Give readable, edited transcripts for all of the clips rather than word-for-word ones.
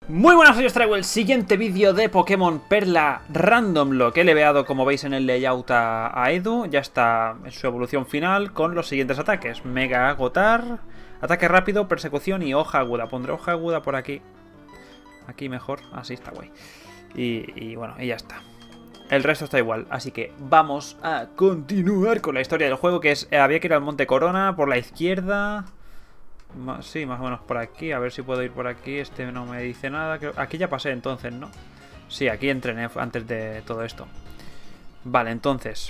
Muy buenas, hoy os traigo el siguiente vídeo de Pokémon Perla Random Lock. He leveado, como veis en el layout, a Edu. Ya está en su evolución final con los siguientes ataques: Mega Agotar, ataque rápido, persecución y hoja aguda. Pondré hoja aguda por aquí. Aquí mejor, así está guay. Y bueno, y ya está. El resto está igual, así que vamos a continuar con la historia del juego, que es, había que ir al Monte Corona por la izquierda. Sí, más o menos por aquí. A ver si puedo ir por aquí. Este no me dice nada. Aquí ya pasé entonces, ¿no? Sí, aquí entrené antes de todo esto. Vale, entonces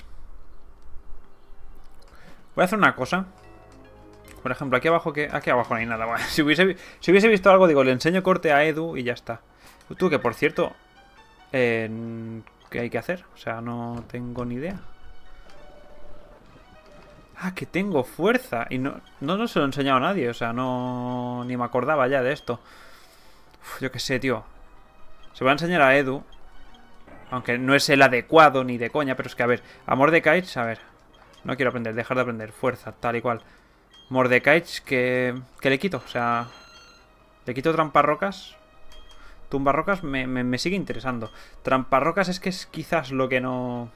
voy a hacer una cosa. Por ejemplo, aquí abajo aquí abajo no hay nada. Bueno, si hubiese visto algo, digo, le enseño corte a Edu y ya está. Tú, que por cierto, ¿qué hay que hacer? O sea, no tengo ni idea. Ah, que tengo fuerza. Y no se lo he enseñado a nadie. O sea, no... Ni me acordaba ya de esto. Uf, yo qué sé, tío. Se va a enseñar a Edu. Aunque no es el adecuado ni de coña. Pero es que, a ver, a Mordekaiser, a ver. No quiero aprender, dejar de aprender. Fuerza, tal y cual. Mordekaiser, ¿qué le quito? O sea... ¿Le quito tramparrocas? Tumbarrocas me sigue interesando. Tramparrocas es que es quizás lo que no...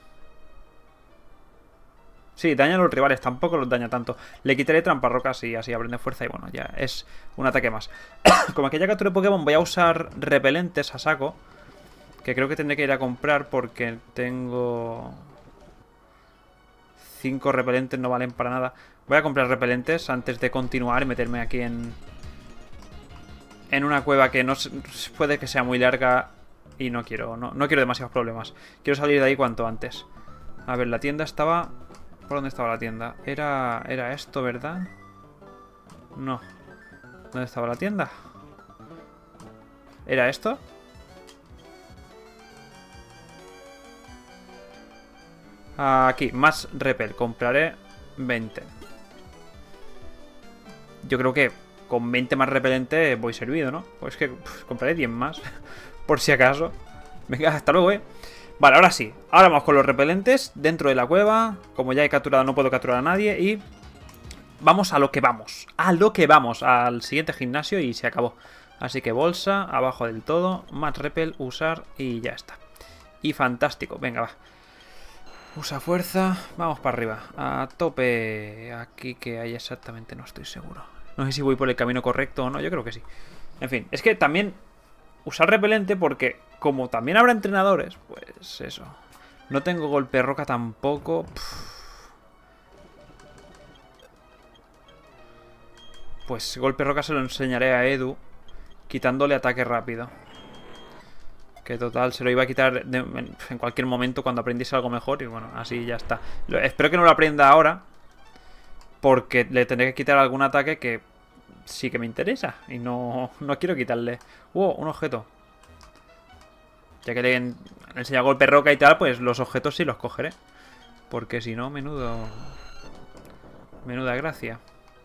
Sí, daña a los rivales, tampoco los daña tanto. Le quitaré tramparrocas y así aprende fuerza y bueno, ya es un ataque más. Como que ya capturé Pokémon, voy a usar repelentes a saco. Que creo que tendré que ir a comprar porque tengo... 5 repelentes, no valen para nada. Voy a comprar repelentes antes de continuar y meterme aquí en una cueva que no puede que sea muy larga y no quiero demasiados problemas. Quiero salir de ahí cuanto antes. A ver, la tienda estaba... ¿Por dónde estaba la tienda? Era esto, ¿verdad? No. ¿Dónde estaba la tienda? ¿Era esto? Aquí, más repel. Compraré 20. Yo creo que con 20 más repelente voy servido, ¿no? Pues que compraré 10 más. Por si acaso. Venga, hasta luego, Vale, ahora sí. Ahora vamos con los repelentes dentro de la cueva. Como ya he capturado, no puedo capturar a nadie. Y vamos a lo que vamos. A lo que vamos. Al siguiente gimnasio y se acabó. Así que bolsa, abajo del todo. Más repel, usar y ya está. Y fantástico. Venga, va. Usa fuerza. Vamos para arriba. A tope. Aquí que hay exactamente, no estoy seguro. No sé si voy por el camino correcto o no. Yo creo que sí. En fin, es que también... usar repelente porque como también habrá entrenadores, pues eso. No tengo golpe roca tampoco. Pues golpe roca se lo enseñaré a Edu, quitándole ataque rápido. Que total, se lo iba a quitar en cualquier momento cuando aprendiese algo mejor. Y bueno, así ya está. Espero que no lo aprenda ahora, porque le tendré que quitar algún ataque que sí que me interesa. Y no quiero quitarle. Un objeto. Ya que le enseña golpe roca y tal, pues los objetos sí los cogeré. Porque si no, menuda gracia.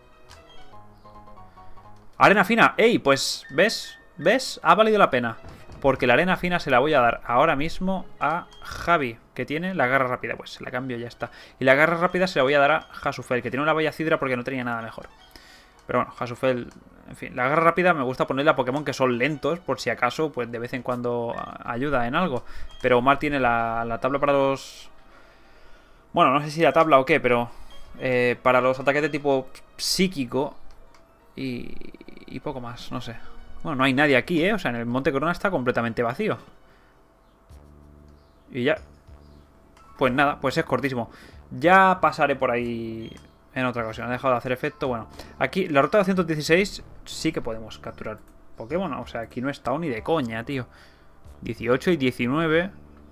Arena fina. ¡Ey! Pues, ¿ves? ¿Ves? Ha valido la pena. Porque la arena fina se la voy a dar ahora mismo a Javi, que tiene la garra rápida. Pues se la cambio y ya está. Y la garra rápida se la voy a dar a Hasufel, que tiene una bella cidra porque no tenía nada mejor. Pero bueno, Hasufel... En fin, la garra rápida me gusta ponerle a Pokémon que son lentos, por si acaso, pues de vez en cuando ayuda en algo. Pero Omar tiene la tabla para los... Bueno, no sé si la tabla o qué, pero... para los ataques de tipo psíquico y poco más, no sé. Bueno, no hay nadie aquí, O sea, en el Monte Corona está completamente vacío. Y ya... Pues nada, pues es cortísimo. Ya pasaré por ahí... en otra ocasión, ha dejado de hacer efecto. Bueno, aquí la ruta 216 sí que podemos capturar Pokémon. O sea, aquí no he estado ni de coña, tío. 18 y 19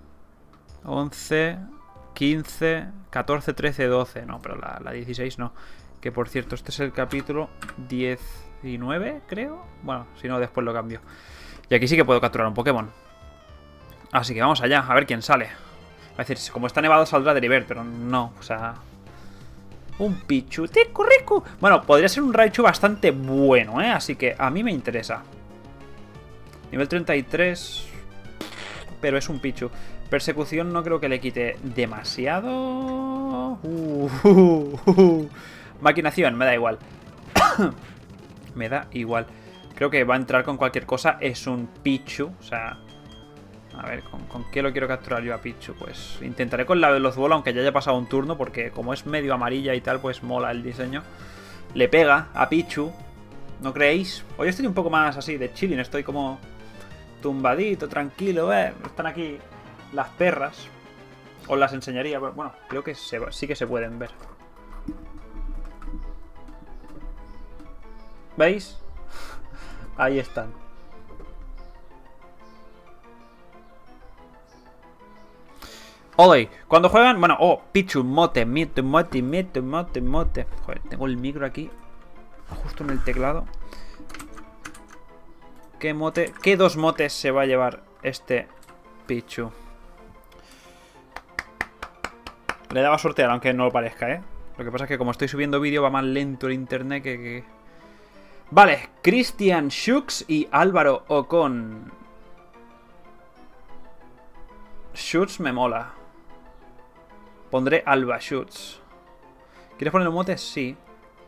11 15 14, 13, 12. No, pero la 16 no. Que por cierto, este es el capítulo 19, creo. Bueno, si no, después lo cambio. Y aquí sí que puedo capturar un Pokémon. Así que vamos allá, a ver quién sale. Va a decir, como está nevado saldrá Deriver, pero no, o sea... Un Pichu, rico. Bueno, podría ser un Raichu bastante bueno, Así que a mí me interesa. Nivel 33. Pero es un Pichu. Persecución no creo que le quite demasiado. Maquinación, me da igual. Me da igual. Creo que va a entrar con cualquier cosa. Es un Pichu. O sea... A ver, ¿con qué lo quiero capturar yo a Pichu? Pues intentaré con la Veloz-Bola, aunque ya haya pasado un turno, porque como es medio amarilla y tal, pues mola el diseño. Le pega a Pichu. ¿No creéis? Hoy estoy un poco más así de chilling. Estoy como tumbadito, tranquilo. Están aquí las perras. Os las enseñaría. Bueno, creo que sí que se pueden ver. ¿Veis? Ahí están. Ole, cuando juegan... Bueno, Pichu, mote. Joder, tengo el micro aquí justo en el teclado. ¿Qué mote? ¿Qué dos motes se va a llevar este Pichu? Le daba sortear, aunque no lo parezca, ¿eh? Lo que pasa es que como estoy subiendo vídeo va más lento el internet que... Vale, Christian Schutz y Álvaro Ocon. Schutz me mola. Pondré Alba Schutz. ¿Quieres poner un mote? Sí.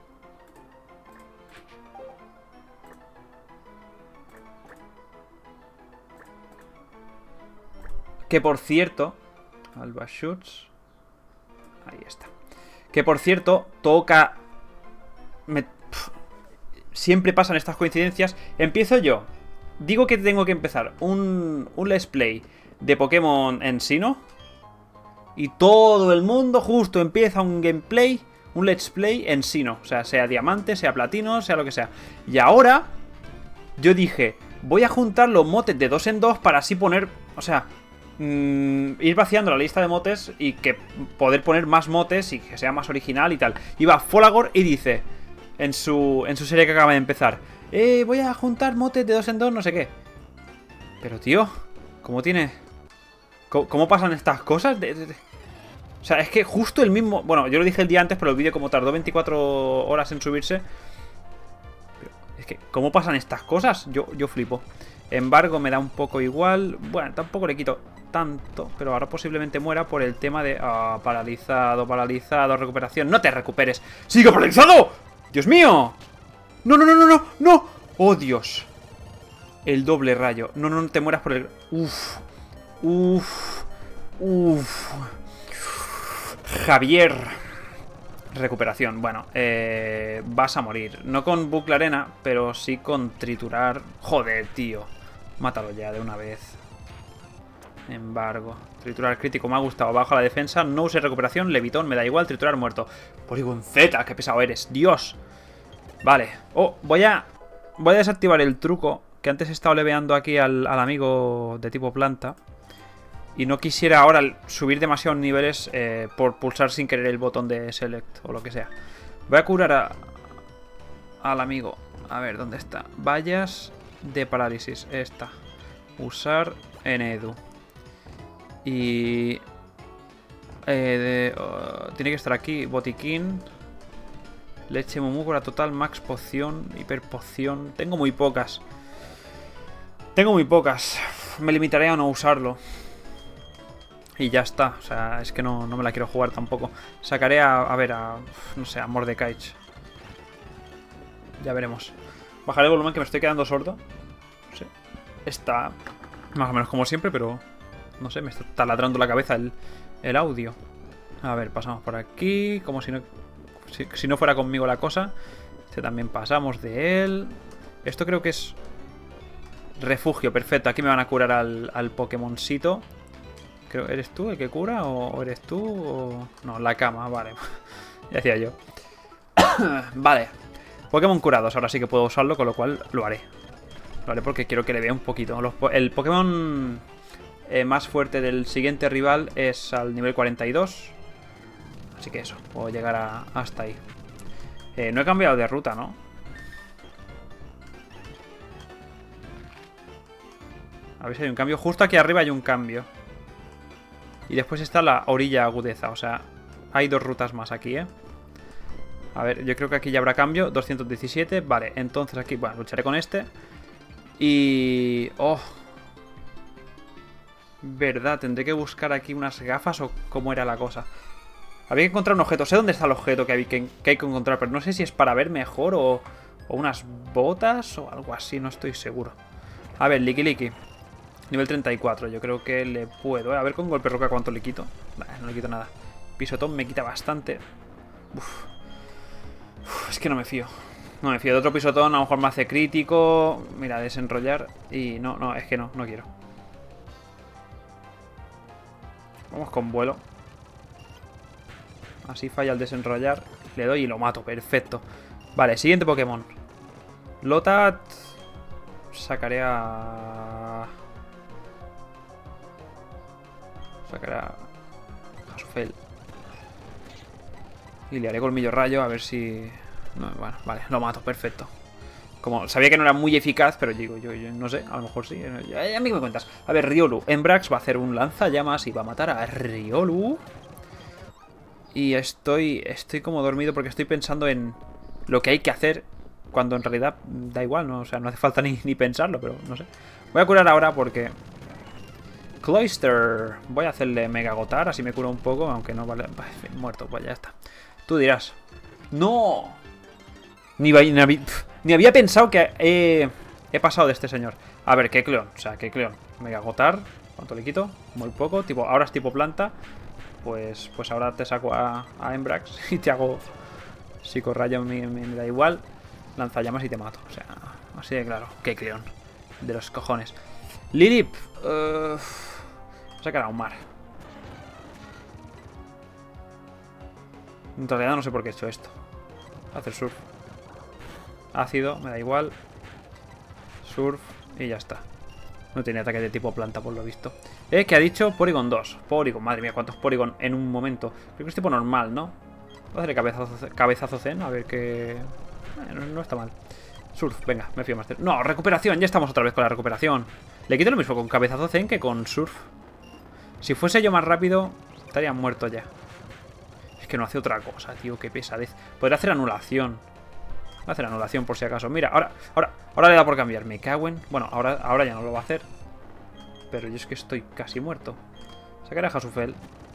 Que por cierto... Alba Schutz. Ahí está. Que por cierto, toca... Siempre pasan estas coincidencias. Empiezo yo. Digo que tengo que empezar un let's play de Pokémon en Sinnoh. Y todo el mundo justo empieza un gameplay, un let's play en Sinnoh. O sea diamante, sea platino, sea lo que sea. Y ahora yo dije, voy a juntar los motes de 2 en 2 para así poner... O sea, ir vaciando la lista de motes y que poder poner más motes y que sea más original y tal. Y va Folagor y dice... En su serie que acaba de empezar, voy a juntar motes de 2 en 2, no sé qué. Pero tío, ¿cómo tiene? ¿Cómo pasan estas cosas? O sea, es que justo el mismo... Bueno, yo lo dije el día antes, pero el vídeo como tardó 24 horas en subirse. Pero es que, ¿cómo pasan estas cosas? Yo flipo. Embargo me da un poco igual. Bueno, tampoco le quito tanto, pero ahora posiblemente muera por el tema de... paralizado, recuperación. ¡No te recuperes! ¡Sigue paralizado! ¡Dios mío! ¡No, no, no, no, no! ¡No! ¡Oh, Dios! El doble rayo. No, no, no te mueras por el... Uf. Uf. Uf. Javier. Recuperación. Bueno, vas a morir. No con bucle arena, pero sí con triturar. Joder, tío. Mátalo ya de una vez. Embargo. Triturar crítico me ha gustado. Bajo la defensa. No use recuperación. Levitón. Me da igual. Triturar muerto. Polygon Z. Qué pesado eres. Dios. Vale. Voy a desactivar el truco. Que antes he estado leveando aquí al amigo de tipo planta. Y no quisiera ahora subir demasiados niveles por pulsar sin querer el botón de select o lo que sea. Voy a curar al amigo. A ver, ¿dónde está? Vallas de parálisis. Esta. Usar en Edu. Y... tiene que estar aquí. Botiquín. Leche mumúcora total. Max poción. Hiper poción. Tengo muy pocas. Me limitaré a no usarlo. Y ya está. O sea, es que no me la quiero jugar tampoco. Sacaré no sé, a Mordekaiser. Ya veremos. Bajaré el volumen que me estoy quedando sordo. No sé. Está más o menos como siempre, pero... No sé, me está taladrando la cabeza el audio. A ver, pasamos por aquí. Como si no fuera conmigo la cosa. Este también pasamos de él. Esto creo que es... Refugio, perfecto. Aquí me van a curar al Pokémoncito. Creo, ¿eres tú el que cura? ¿O eres tú? O... No, la cama, vale. Ya decía yo. Vale. Pokémon curados, ahora sí que puedo usarlo, con lo cual lo haré. Lo haré porque quiero que le vea un poquito. El Pokémon más fuerte del siguiente rival es al nivel 42. Así que eso, puedo llegar hasta ahí. No he cambiado de ruta, ¿no? A ver si hay un cambio. Justo aquí arriba hay un cambio. Y después está la orilla agudeza. O sea, hay 2 rutas más aquí, ¿eh? A ver, yo creo que aquí ya habrá cambio. 217, vale. Entonces aquí, bueno, lucharé con este. Y... ¡Oh! Verdad, tendré que buscar aquí unas gafas o cómo era la cosa. Había que encontrar un objeto. Sé dónde está el objeto que hay que encontrar, pero no sé si es para ver mejor o O unas botas o algo así, no estoy seguro. A ver, Licky. Nivel 34, yo creo que le puedo. A ver con golpe roca cuánto le quito. Nah, no le quito nada. Pisotón me quita bastante. Es que no me fío. No me fío de otro pisotón, a lo mejor me hace crítico. Mira, desenrollar. Y no, es que no quiero. Vamos con vuelo. Así falla el desenrollar. Le doy y lo mato, perfecto. Vale, siguiente Pokémon. Lotat. Sacaré a Hasufel. Y le haré colmillo rayo a ver si... No, bueno, vale, lo mato, perfecto. Como sabía que no era muy eficaz, pero digo, yo no sé, a lo mejor sí. A mí me cuentas. A ver, Riolu. Embrax va a hacer un lanzallamas y va a matar a Riolu. Y estoy como dormido porque estoy pensando en lo que hay que hacer cuando en realidad da igual, ¿no? O sea, no hace falta ni pensarlo, pero no sé. Voy a curar ahora porque... Cloyster. Voy a hacerle Mega Agotar, así me curo un poco, aunque no vale... Muerto, pues ya está. Tú dirás. ¡No! Ni había pensado que he pasado de este señor. A ver, qué cleón. O sea, qué cleón. Mega Agotar. ¿Cuánto le quito? Muy poco. Ahora es tipo planta. Pues ahora te saco a Embrax y te hago psicorrayo, me da igual. Lanzallamas y te mato. O sea, así de claro. Qué cleón. De los cojones. Lilip. Sacar a un mar. En realidad no sé por qué he hecho esto. Hacer surf. Ácido, me da igual. Surf y ya está. No tiene ataque de tipo planta por lo visto. ¿Qué ha dicho? Porygon 2. Porygon, madre mía, cuántos Porygon en un momento. Creo que es tipo normal, ¿no? Voy a hacerle cabezazo zen, a ver qué... no está mal. Surf, venga, me fío más. No, recuperación, ya estamos otra vez con la recuperación. Le quito lo mismo con cabezazo zen que con surf. Si fuese yo más rápido, estaría muerto ya. Es que no hace otra cosa, tío, qué pesadez. Podría hacer anulación. Voy a hacer anulación por si acaso. Mira, ahora le da por cambiar. Me cago en... Bueno, ahora ya no lo va a hacer. Pero yo es que estoy casi muerto. Sacaré a Hasufel.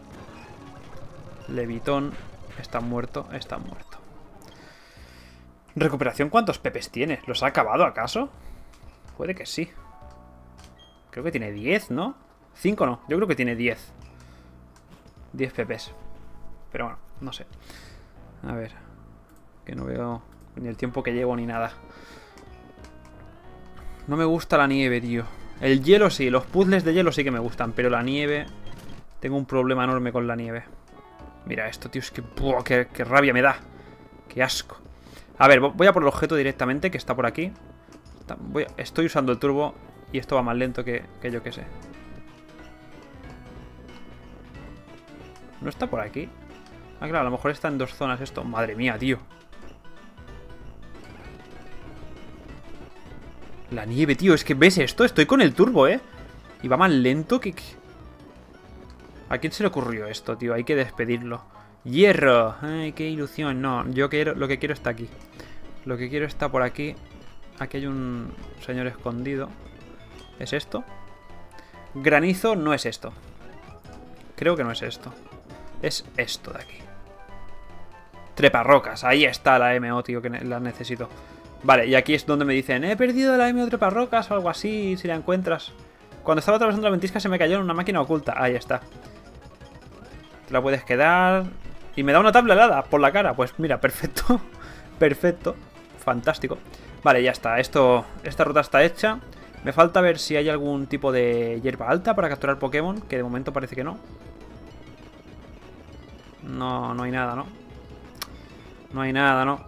Levitón. Está muerto, está muerto. ¿Recuperación cuántos pepes tiene? ¿Los ha acabado acaso? Puede que sí. Creo que tiene 10, ¿no? 5 no, yo creo que tiene 10. 10 pepes. Pero bueno, no sé. A ver. Que no veo ni el tiempo que llevo ni nada. No me gusta la nieve, tío. El hielo sí, los puzzles de hielo sí que me gustan. Pero la nieve... Tengo un problema enorme con la nieve. Mira esto, tío, es que... ¡buah, qué rabia me da! ¡Qué asco! A ver, voy a por el objeto directamente, que está por aquí. Estoy usando el turbo y esto va más lento que yo que sé. ¿No está por aquí? Ah, claro, a lo mejor está en dos zonas esto. Madre mía, tío. La nieve, tío, es que ves esto. Estoy con el turbo, ¿eh? Y va más lento que... ¿A quién se le ocurrió esto, tío? Hay que despedirlo. ¡Hierro! ¡Ay, qué ilusión! No, yo lo que quiero está aquí. Lo que quiero está por aquí. Aquí hay un señor escondido. ¿Es esto? Granizo no es esto. Creo que no es esto. Es esto de aquí. Treparrocas. Ahí está la MO, tío, que la necesito. Vale, y aquí es donde me dicen: he perdido la MO Treparrocas o algo así, si la encuentras. Cuando estaba atravesando la ventisca se me cayó en una máquina oculta. Ahí está. Te la puedes quedar. Y me da una tabla helada por la cara. Pues mira, perfecto. Perfecto. Fantástico. Vale, ya está. Esta ruta está hecha. Me falta ver si hay algún tipo de hierba alta para capturar Pokémon, que de momento parece que no. No, no hay nada, ¿no? No hay nada, ¿no?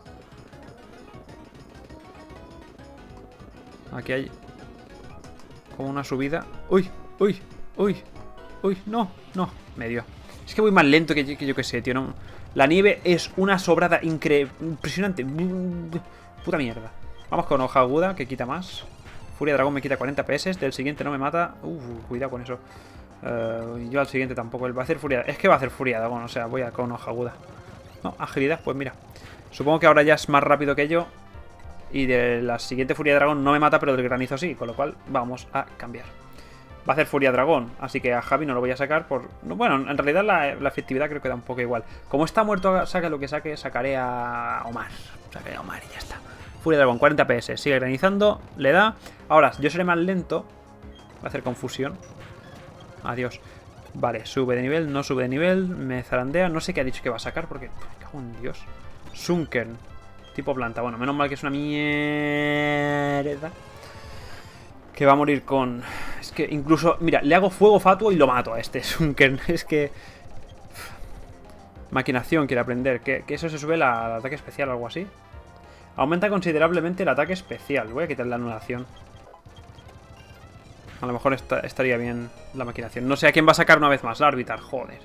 Aquí hay como una subida. ¡Uy! ¡Uy! ¡Uy! ¡Uy! ¡No! ¡No! Me dio. Es que voy más lento que yo que sé, tío. No. La nieve es una sobrada impresionante. Puta mierda. Vamos con hoja aguda, que quita más. Furia Dragón me quita 40 PS. Del siguiente no me mata. Cuidado con eso. Yo al siguiente tampoco. Él va a hacer Furia. Es que va a hacer Furia Dragón. O sea, voy a con hoja aguda. No, agilidad, pues mira. Supongo que ahora ya es más rápido que yo. Y de la siguiente Furia Dragón no me mata, pero del granizo sí. Con lo cual vamos a cambiar. Va a hacer Furia Dragón, así que a Javi no lo voy a sacar por... Bueno, en realidad la efectividad creo que da un poco igual. Como está muerto, saque lo que saque, sacaré a Omar. Sacaré a Omar y ya está. Furia Dragón, 40 PS. Sigue granizando, le da. Ahora, yo seré más lento. Va a hacer confusión. Adiós. Vale, sube de nivel, no sube de nivel. Me zarandea, no sé qué ha dicho que va a sacar porque... Me cago en Dios. Sunkern. Tipo planta. Bueno, menos mal que es una mierda. Que va a morir con... Es que incluso... Mira, le hago fuego fatuo y lo mato a este Sunkern. Es que... Maquinación quiere aprender. Que eso se sube al ataque especial o algo así. Aumenta considerablemente el ataque especial. Voy a quitar la anulación. A lo mejor estaría bien la maquinación. No sé a quién va a sacar una vez más. La Arbitar, joder.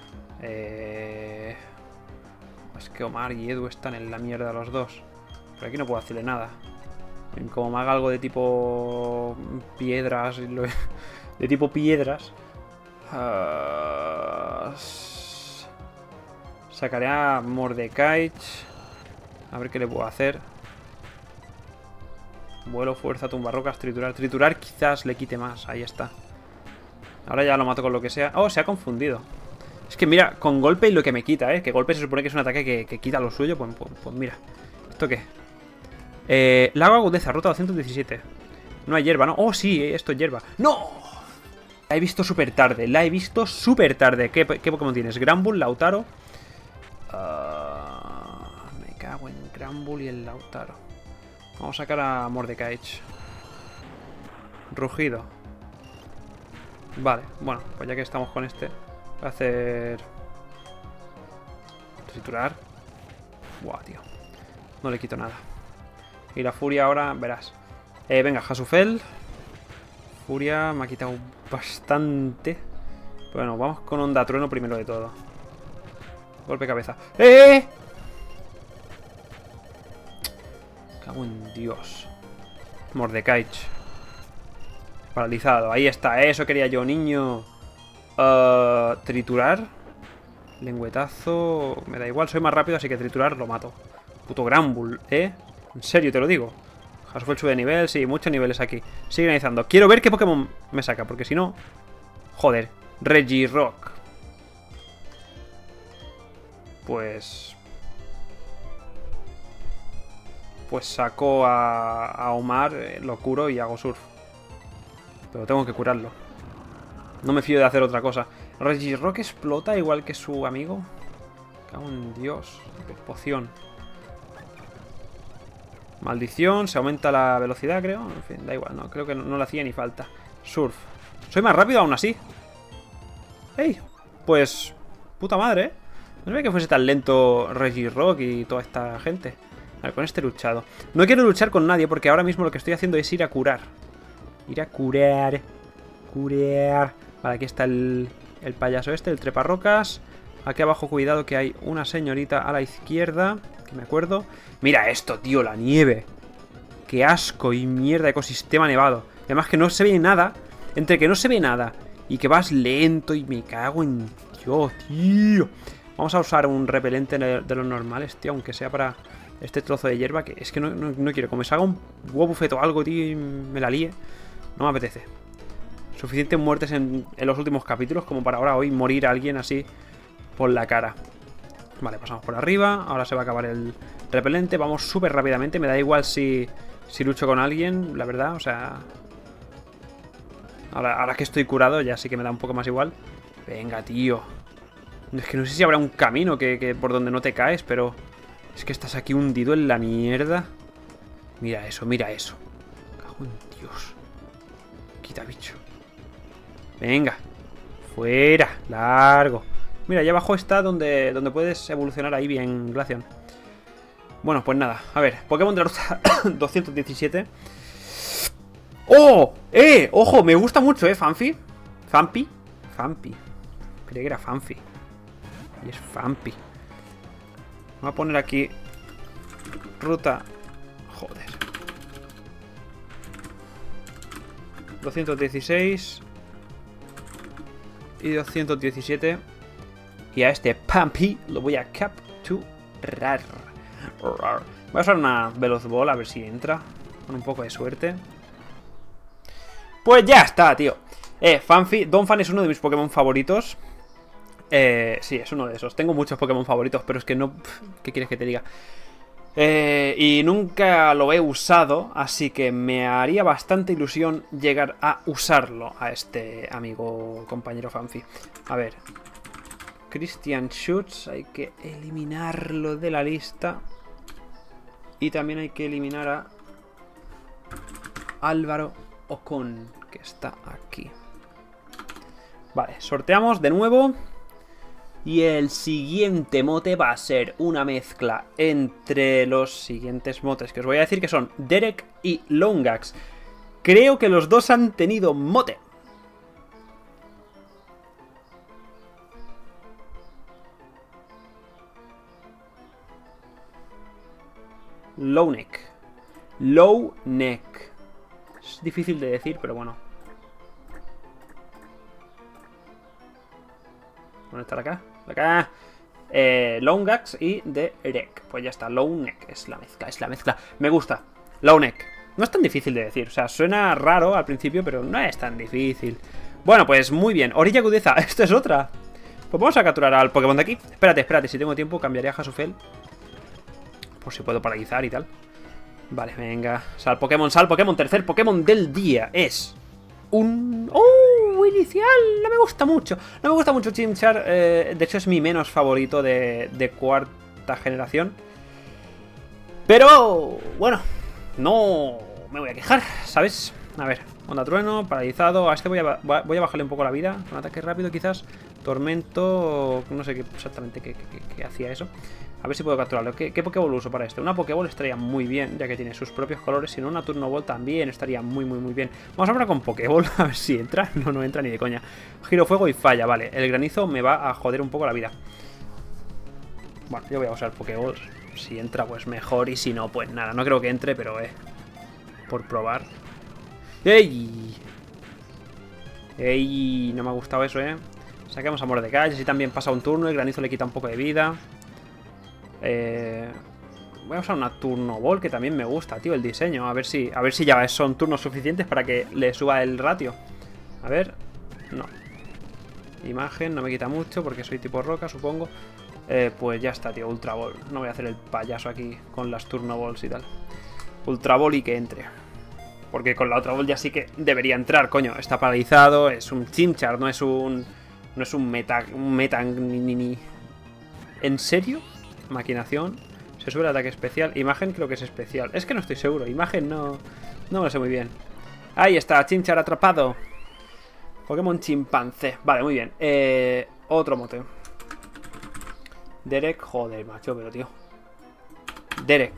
Es que Omar y Edu están en la mierda los dos. Pero aquí no puedo hacerle nada. Como me haga algo de tipo... Piedras. De tipo piedras. Sacaré a Mordekaiser. A ver qué le puedo hacer. Vuelo, fuerza, tumbarrocas, triturar. Triturar quizás le quite más. Ahí está. Ahora ya lo mato con lo que sea. Oh, se ha confundido. Es que mira, con golpe y lo que me quita, Que golpe se supone que es un ataque que quita lo suyo. Pues mira. ¿Esto qué? Lago agudeza, ruta 217. No hay hierba, ¿no? Oh, sí, esto es hierba. ¡No! La he visto súper tarde. La he visto súper tarde. ¿Qué Pokémon tienes? Granbull, Lautaro. Me cago en Granbull y el Lautaro. Vamos a sacar a Mordekaiser. Rugido. Vale, bueno, pues ya que estamos con este, voy a hacer... Triturar. Buah, tío. No le quito nada. Y la furia ahora, verás. Venga, Hasufel. Furia me ha quitado bastante. Bueno, vamos con Onda Trueno primero de todo. Golpe cabeza. ¡Eh! Cago en Dios. Mordekaiser. Paralizado. Ahí está. Eso quería yo, niño. Triturar. Lengüetazo. Me da igual. Soy más rápido, así que triturar lo mato. Puto Granbull, ¿eh? En serio, te lo digo. Hasufel sube de nivel. Sí, muchos niveles aquí. Sigue analizando. Quiero ver qué Pokémon me saca, porque si no... Joder. Regirock. Pues saco a Omar, lo curo y hago surf. Pero tengo que curarlo. No me fío de hacer otra cosa. Regirock explota igual que su amigo. Cago en Dios. Qué poción. Maldición. Se aumenta la velocidad, creo. En fin, da igual. No, creo que no le hacía ni falta. Surf. Soy más rápido aún así. ¡Ey! Pues... Puta madre, ¿eh? No sabía que fuese tan lento Regirock y toda esta gente. A ver, con este luchado. No quiero luchar con nadie porque ahora mismo lo que estoy haciendo es ir a curar. Ir a curar. Curar. Vale, aquí está el payaso este, el treparrocas. Aquí abajo, cuidado que hay una señorita a la izquierda. Que me acuerdo. Mira esto, tío, la nieve. Qué asco y mierda, ecosistema nevado. Además que no se ve nada. Entre que no se ve nada y que vas lento y me cago en Dios, tío. Vamos a usar un repelente de los normales, tío, aunque sea para este trozo de hierba, que es que no quiero. Como me salga un Wobbuffet o algo, tío, y me la líe, no me apetece. Suficientes muertes en los últimos capítulos como para ahora hoy morir a alguien así por la cara. Vale, pasamos por arriba. Ahora se va a acabar el repelente. Vamos súper rápidamente. Me da igual si lucho con alguien, la verdad, o sea... Ahora que estoy curado ya sí que me da un poco más igual. Venga, tío. Es que no sé si habrá un camino que por donde no te caes, pero... Es que estás aquí hundido en la mierda. Mira eso, mira eso. Cago en Dios. Quita, bicho. Venga. Fuera. Largo. Mira, allá abajo está donde puedes evolucionar ahí bien, Glaceon. Bueno, pues nada. A ver, Pokémon de la ruta 217. ¡Oh! ¡Ojo! Me gusta mucho, Fanfi. ¿Fampi? Fampi. Creí que era Fanfi. Y es Fampi. Voy a poner aquí ruta... Joder. 216 y 217. Y a este Pampi lo voy a capturar. Voy a usar una Veloz Ball a ver si entra. Con un poco de suerte. Pues ya está, tío. Fanfi. Donphan es uno de mis Pokémon favoritos. Sí, es uno de esos. Tengo muchos Pokémon favoritos, pero es que no... ¿Qué quieres que te diga? Y nunca lo he usado, así que me haría bastante ilusión llegar a usarlo a este amigo compañero Fanfi. A ver, Christian Schutz, hay que eliminarlo de la lista. Y también hay que eliminar a Álvaro Ocon, que está aquí. Vale, sorteamos de nuevo. Y el siguiente mote va a ser una mezcla entre los siguientes motes que os voy a decir, que son Derek y Longax. Creo que los dos han tenido mote. Lowneck. Lowneck. Es difícil de decir, pero bueno. ¿Dónde está acá? Acá. Longax y Derek. Pues ya está, Lowneck es la mezcla, Me gusta. Lowneck. No es tan difícil de decir. O sea, suena raro al principio, pero no es tan difícil. Bueno, pues muy bien. Orilla agudeza. Esto es otra. Pues vamos a capturar al Pokémon de aquí. Espérate. Si tengo tiempo, cambiaré a Hasufel. Por si puedo paralizar y tal. Vale, venga. Sal Pokémon. Tercer Pokémon del día es un... ¡Oh! Inicial. No me gusta mucho. No me gusta mucho Chimchar. De hecho, es mi menos favorito de cuarta generación. Pero... bueno. No me voy a quejar, ¿sabes? A ver. Onda Trueno, paralizado. A este voy a bajarle un poco la vida. Un ataque rápido, quizás. Tormento... no sé exactamente qué hacía eso. A ver si puedo capturarlo. ¿Qué Pokéball uso para esto? Una Pokéball estaría muy bien, ya que tiene sus propios colores. Si no, una Turno Ball también estaría muy bien. Vamos a probar con Pokéball, a ver si entra. No entra ni de coña. Giro fuego y falla, vale. El granizo me va a joder un poco la vida. Bueno, yo voy a usar Pokéball. Si entra, pues mejor. Y si no, pues nada. No creo que entre, pero por probar. ¡Ey! ¡Ey! No me ha gustado eso, Saquemos a Mordekaiser. Así también pasa un turno. El granizo le quita un poco de vida. Voy a usar una Turno Ball, que también me gusta, tío, el diseño. A ver si ya son turnos suficientes para que le suba el ratio. A ver, no. Imagen, no me quita mucho porque soy tipo roca, supongo. Pues ya está, tío, Ultra Ball. No voy a hacer el payaso aquí con las Turno Balls y tal. Ultra Ball y que entre. Porque con la otra Ball ya sí que debería entrar, coño. Está paralizado, es un Chimchar, no es un meta ni. ¿En serio? Maquinación. Se sube el ataque especial. Imagen creo que es especial. Es que no estoy seguro. Imagen no me lo sé muy bien. Ahí está. Chimchar atrapado. Pokémon chimpancé. Vale, muy bien. Otro mote. Derek. Joder, macho, pero tío. Derek.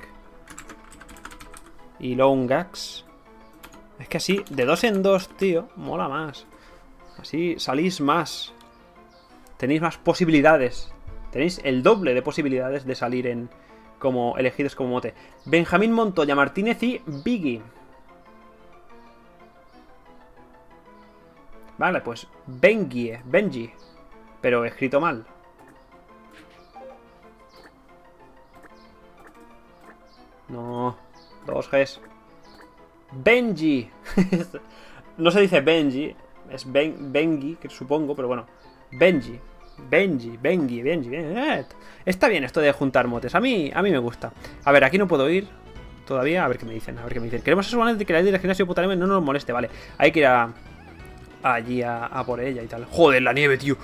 Y Longax. Es que así, de 2 en 2, tío, mola más. Así salís más. Tenéis más posibilidades. Tenéis el doble de posibilidades de salir como elegidos como mote. Benjamín Montoya Martínez y Biggie. Vale, pues Benji. Pero escrito mal. No, 2 Gs. Benji. No se dice Benji. Es Bengi, que supongo, pero bueno. Benji. Está bien esto de juntar motes. A mí me gusta. A ver, aquí no puedo ir todavía. A ver qué me dicen. Queremos asegurarnos de que la ley del gimnasio Putaneme no nos moleste. Vale, hay que ir allí a por ella y tal. Joder, la nieve, tío.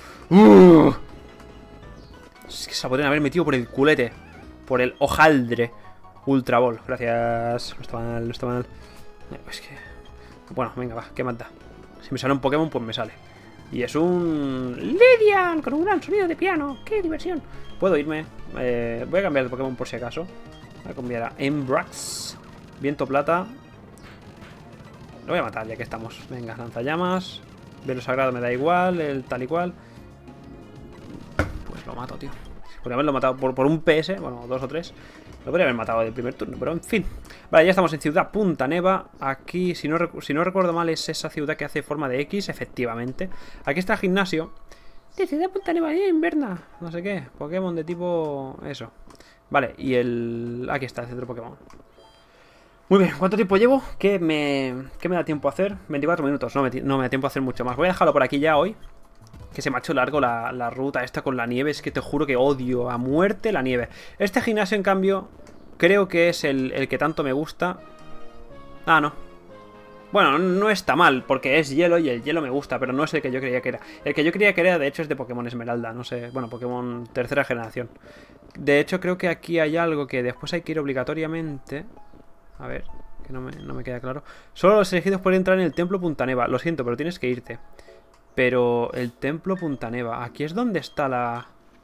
Es que se la podrían haber metido por el culete. Por el hojaldre. Ultra Ball. Gracias. No está mal. Es que... bueno, venga, va. ¿Qué manda? Si me sale un Pokémon, pues me sale. Y es un... Lidian, con un gran sonido de piano. ¡Qué diversión! Puedo irme. Voy a cambiar de Pokémon por si acaso. Voy a cambiar a Embrax. Viento plata. Lo voy a matar ya que estamos. Venga, lanzallamas. Velo sagrado me da igual. El tal y cual. Pues lo mato, tío. Podría haberlo matado por un PS. Bueno, 2 o 3. Lo podría haber matado del primer turno, pero en fin. Vale, ya estamos en Ciudad Punta Neva. Aquí, si no recuerdo mal, es esa ciudad que hace forma de X, efectivamente. Aquí está el gimnasio de Ciudad Punta Neva, Inverna. No sé qué, Pokémon de tipo... eso. Vale, y aquí está el centro Pokémon. Muy bien, ¿cuánto tiempo llevo? ¿Qué me da tiempo a hacer? 24 minutos, no me da tiempo a hacer mucho más. Voy a dejarlo por aquí ya hoy. Que se me ha hecho largo la ruta esta con la nieve. Es que te juro que odio a muerte la nieve. Este gimnasio, en cambio, creo que es el que tanto me gusta. Ah, no. Bueno, no está mal, porque es hielo y el hielo me gusta, pero no es el que yo creía que era. El que yo creía que era, de hecho, es de Pokémon Esmeralda, no sé, bueno, Pokémon tercera generación. De hecho, creo que aquí hay algo que después hay que ir obligatoriamente. A ver, que no me queda claro. Solo los elegidos pueden entrar en el Templo Puntaneva. Lo siento, pero tienes que irte. Pero el Templo Puntaneva, aquí es donde está la...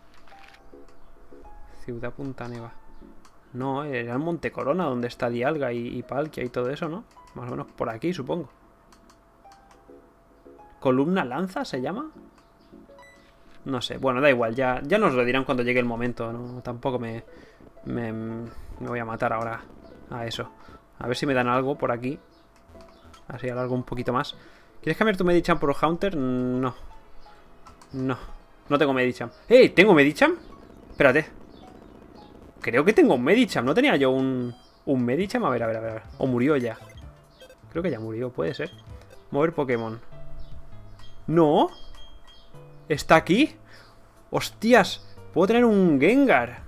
Ciudad Puntaneva. No, era el Monte Corona, donde está Dialga y Palkia y todo eso, ¿no? Más o menos por aquí, supongo. ¿Columna Lanza se llama? No sé, bueno, da igual, ya nos lo dirán cuando llegue el momento, ¿no? Tampoco me voy a matar ahora a eso. A ver si me dan algo por aquí. Así alargo un poquito más. ¿Quieres cambiar tu Medicham por Haunter? No. No tengo Medicham. ¡Ey! ¿Tengo Medicham? Espérate. Creo que tengo un Medicham. ¿No tenía yo un Medicham? A ver. O murió ya. Creo que ya murió, puede ser. Mover Pokémon. ¡No! ¿Está aquí? ¡Hostias! Puedo tener un Gengar.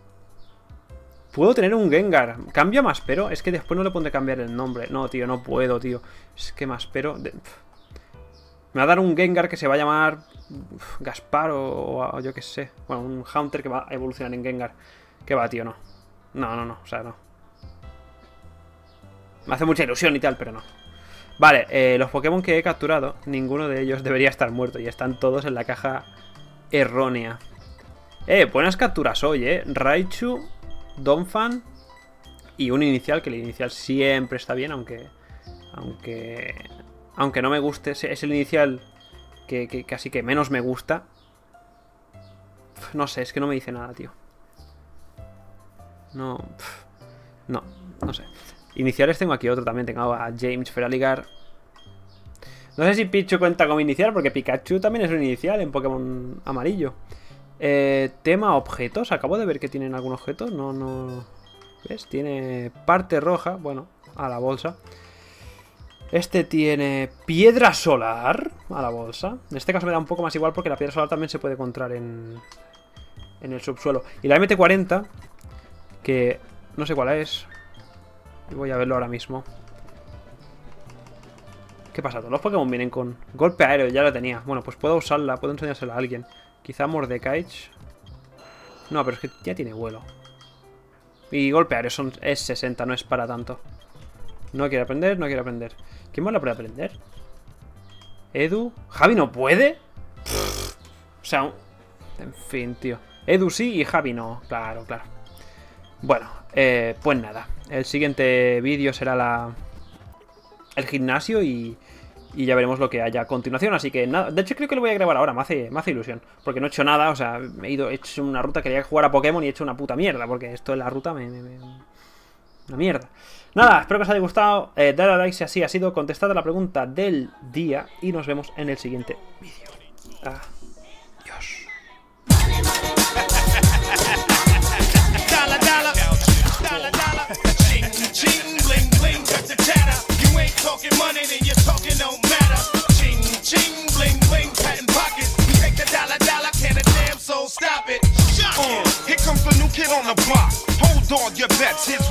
Cambia más, pero es que después no le pondré cambiar el nombre. No, tío, no puedo, tío. Es que más, pero... Me va a dar un Gengar que se va a llamar... Gaspar o yo qué sé. Bueno, un Haunter que va a evolucionar en Gengar. ¿Qué va, tío? No. No. O sea, no. Me hace mucha ilusión y tal, pero no. Vale, los Pokémon que he capturado, ninguno de ellos debería estar muerto. Y están todos en la caja errónea. Buenas capturas hoy, Raichu, Donphan y un inicial, que el inicial siempre está bien, aunque no me guste. Es el inicial que casi que menos me gusta. No sé, es que no me dice nada, tío. No sé. Iniciales tengo aquí otro también. Tengo a James Feraligar. No sé si Pichu cuenta como inicial, porque Pikachu también es un inicial en Pokémon amarillo. Tema objetos. Acabo de ver que tienen algún objeto. No. ¿Ves? Tiene parte roja. Bueno, a la bolsa. Este tiene piedra solar a la bolsa. En este caso me da un poco más igual, porque la piedra solar también se puede encontrar en el subsuelo. Y la MT-40, que no sé cuál es. Voy a verlo ahora mismo. ¿Qué pasa? Todos los Pokémon vienen con golpe aéreo, ya lo tenía. Bueno, pues puedo usarla, puedo enseñársela a alguien. Quizá Mordekaiser. No, pero es que ya tiene vuelo. Y golpe aéreo es 60, no es para tanto. No quiere aprender. ¿Quién más lo puede aprender? Edu. ¿Javi no puede? O sea, en fin, tío. Edu sí y Javi no. Claro. Bueno, pues nada. El siguiente vídeo será el gimnasio y ya veremos lo que haya a continuación. Así que nada, de hecho creo que lo voy a grabar ahora, me hace ilusión. Porque no he hecho nada, o sea, he hecho una ruta, quería jugar a Pokémon y he hecho una puta mierda. Porque esto de la ruta una mierda. Nada, espero que os haya gustado. Dale a like si así ha sido. Contestad a la pregunta del día y nos vemos en el siguiente vídeo. Adiós. Ching, bling, bling, cut the chatter. You ain't talking money, then your talking don't matter. Ching, ching, bling, bling, patent pockets. We take the dollar, can a damn soul stop it. Here comes the new kid on the block. Hold on your bets, here's